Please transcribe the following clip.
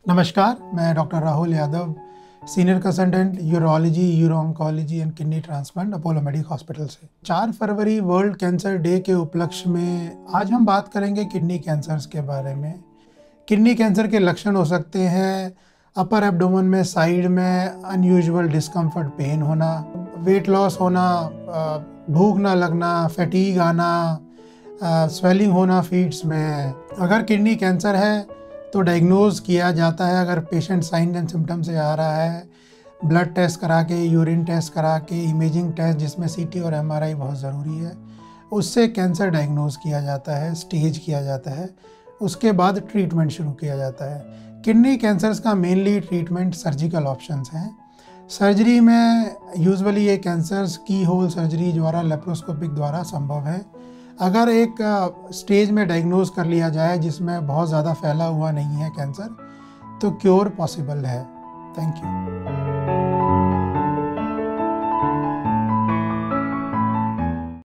नमस्कार, मैं doctor Rahul Yadav, senior consultant urology, uro oncology and kidney transplant, Apollo medic hospital से। 4 फरवरी world cancer day के उपलक्ष्य में आज हम बात करेंगे किडनी कैंसर्स के बारे में। किडनी कैंसर के लक्षण हो सकते हैं अपर एब्डोमेन में साइड में अनयूजुअल डिस्कम्फर्ट, पेन होना, वेट लॉस होना, भूख ना लगना, फैटीग आना, स्वेलिंग होना फीट्स में। अगर किडनी कैंसर है तो डायग्नोज किया जाता है। अगर पेशेंट साइन एंड सिम्टम से आ रहा है, ब्लड टेस्ट करा के, यूरिन टेस्ट करा के, इमेजिंग टेस्ट जिसमें सीटी और एमआरआई बहुत ज़रूरी है, उससे कैंसर डायग्नोज किया जाता है, स्टेज किया जाता है। उसके बाद ट्रीटमेंट शुरू किया जाता है। किडनी कैंसर्स का मेनली ट्रीटमेंट सर्जिकल ऑप्शंस हैं। सर्जरी में यूजुअली ये कैंसर्स की होल सर्जरी द्वारा, लेप्रोस्कोपिक द्वारा संभव है। अगर एक स्टेज में डायग्नोज कर लिया जाए जिसमें बहुत ज़्यादा फैला हुआ नहीं है कैंसर, तो क्योर पॉसिबल है। Thank you.